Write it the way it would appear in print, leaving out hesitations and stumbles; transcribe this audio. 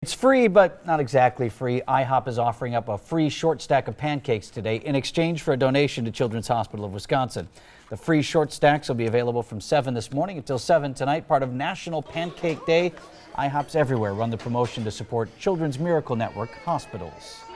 It's free, but not exactly free. IHOP is offering up a free short stack of pancakes today in exchange for a donation to Children's Hospital of Wisconsin. The free short stacks will be available from 7 this morning until 7 tonight, part of National Pancake Day. IHOPs everywhere run the promotion to support Children's Miracle Network hospitals.